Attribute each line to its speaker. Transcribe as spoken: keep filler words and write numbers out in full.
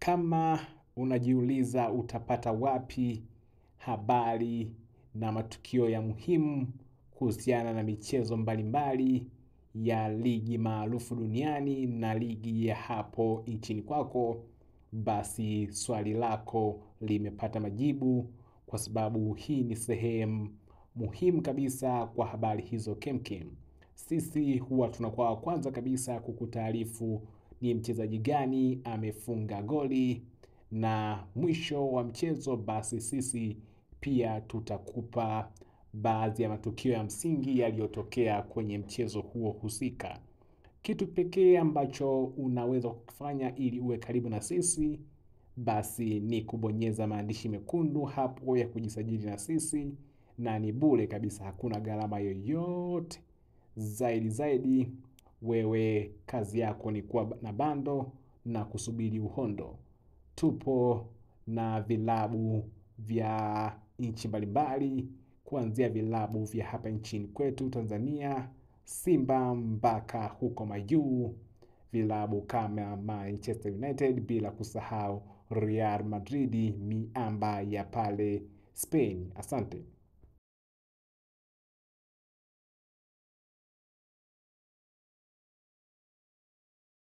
Speaker 1: Kama unajiuliza utapata wapi habari na matukio ya muhimu kuhusiana na michezo mbalimbali ya ligi maarufu duniani na ligi ya hapo nchini kwako, basi swali lako limepata majibu, kwa sababu hii ni sehemu muhimu kabisa kwa habari hizo kemkem. Sisi huwa tunakuwa wa kwanza kabisa kukutaarifu ni mchezaji gani amefunga goli, na mwisho wa mchezo basi sisi pia tutakupa baadhi ya matukio ya msingi yaliyotokea kwenye mchezo huo husika. Kitu pekee ambacho unaweza kufanya ili uwe karibu na sisi, basi ni kubonyeza maandishi mekundu hapo ya kujisajili na sisi, na ni bure kabisa, hakuna gharama yoyote. Zaidi zaidi, wewe kazi yako ni kuwa na bando na kusubiri uhondo. Tupo na vilabu vya nchi mbalimbali, kuanzia vilabu vya hapa nchini kwetu Tanzania, Simba mpaka huko majuu, vilabu kama Manchester United, bila kusahau Real Madrid, miamba ya pale Spain. Asante.